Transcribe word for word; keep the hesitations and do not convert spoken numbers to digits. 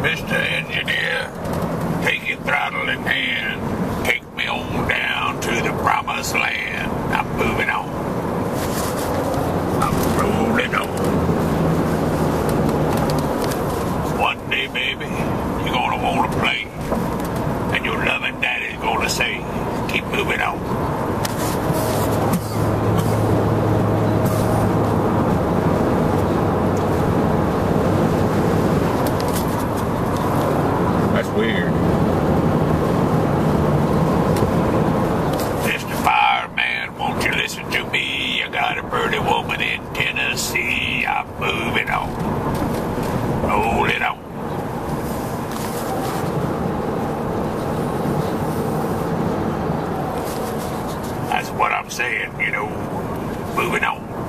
Mister Engineer, take your throttle in hand. Take me on down to the promised land. I'm moving on. I'm rolling on. One day, baby, you're gonna want to play. And your loving daddy's gonna say, keep moving on. That's weird. Mister Fireman, won't you listen to me? I got a pretty woman in Tennessee. I'm moving on. Rolling on. That's what I'm saying, you know. Moving on.